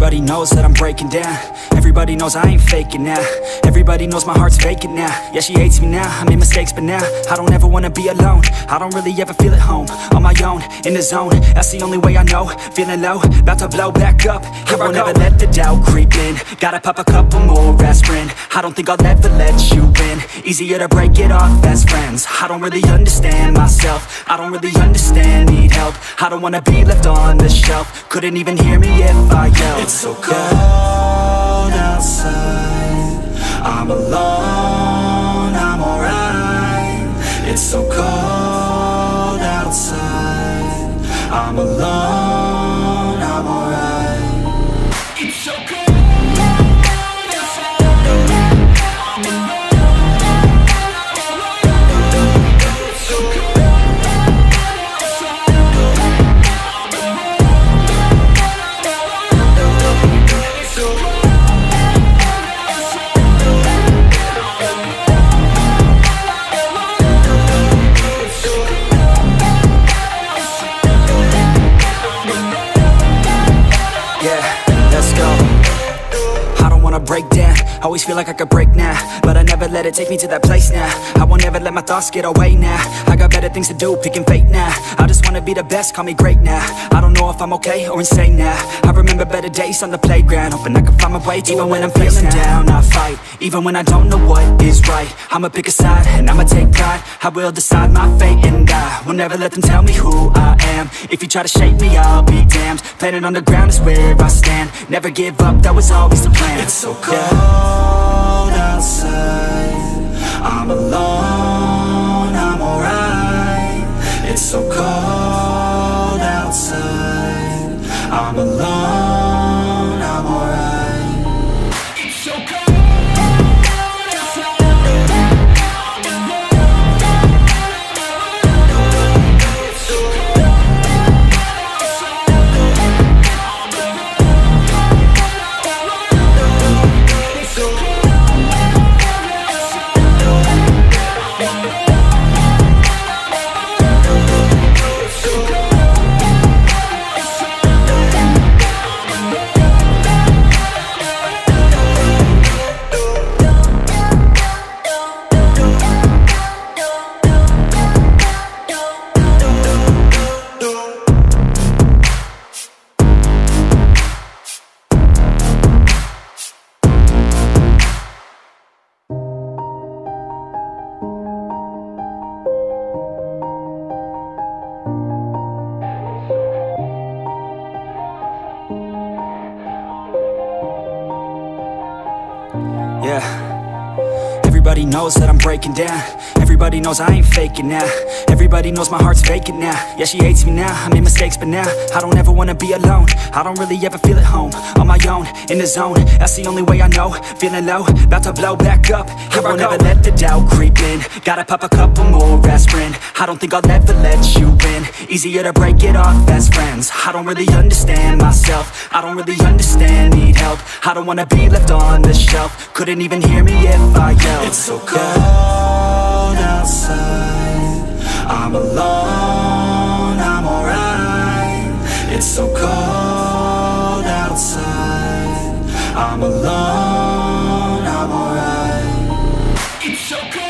Everybody knows that I'm breaking down. Everybody knows I ain't faking now. Everybody knows my heart's vacant now. Yeah, she hates me now, I made mistakes but now I don't ever wanna be alone. I don't really ever feel at home. On my own, in the zone, that's the only way I know. Feeling low, about to blow back up. I won't ever let the doubt creep in. Gotta pop a couple more aspirin. I don't think I'll ever let you in. Easier to break it off best friends. I don't really understand myself. I don't really understand, need help. I don't wanna be left on the shelf. Couldn't even hear me if I yelled. It's so cold outside, I'm alone, I'm alright. It's so cold outside, I'm alone, I'm alright. It's so cold. Break down, always feel like I could break now, but I never let it take me to that place now. I won't ever let my thoughts get away now. I got better things to do, picking fate now. I just wanna be the best, call me great now. I don't know if I'm okay or insane now. I remember better days on the playground, hoping I can find my way. Even when I'm feeling down, I fight. Even when I don't know what is right, I'ma pick a side and I'ma take pride. I will decide my fate and I will never let them tell me who I am. If you try to shape me, I'll be damned. Planet on the ground is where I stand. Never give up, that was always the plan. It's so cold outside, I'm alone, I'm alright. It's so cold outside, I'm alone, I'm alright. It's so cold. Yeah, everybody knows that I'm breaking down. Everybody knows I ain't faking now. Everybody knows my heart's vacant now. Yeah, she hates me now, I made mistakes but now I don't ever wanna be alone. I don't really ever feel at home. On my own, in the zone, that's the only way I know. Feeling low, about to blow back up. I won't ever let the doubt creep in. Gotta pop a couple more aspirin. I don't think I'll ever let you in. Easier to break it off best friends. I don't really understand myself. I don't really understand, need help. I don't wanna be left on the shelf. Couldn't even hear me if I yelled. It's so cold outside, I'm alone, I'm alright. It's so cold outside, I'm alone, I'm alright. It's so cold.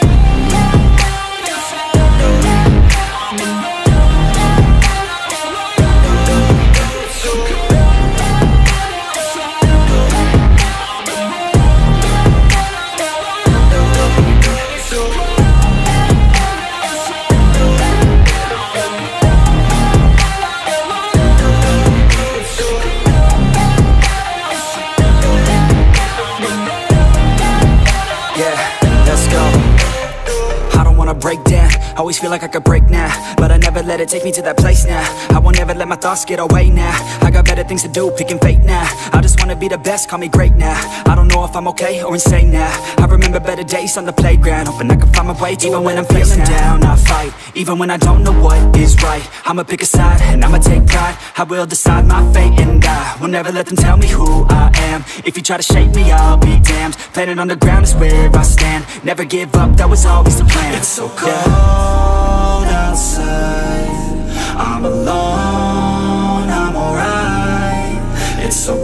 Break down, always feel like I could break now, but I never let it take me to that place now. I won't ever let my thoughts get away now. I got better things to do, picking fate now. I just wanna be the best, call me great now. I don't know if I'm okay or insane now. I remember better days on the playground, hoping I can find my way. Even when I'm feeling down, I fight. Even when I don't know what is right, I'ma pick a side and I'ma take pride. I will decide my fate and I will never let them tell me who I am. If you try to shape me, I'll be damned. Planet on the ground is where I stand. Never give up, that was always the plan. It's so cold outside, I'm alone, I'm alright. It's so